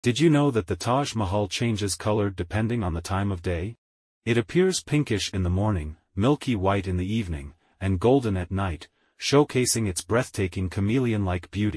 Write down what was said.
Did you know that the Taj Mahal changes color depending on the time of day? It appears pinkish in the morning, milky white in the evening, and golden at night, showcasing its breathtaking chameleon-like beauty.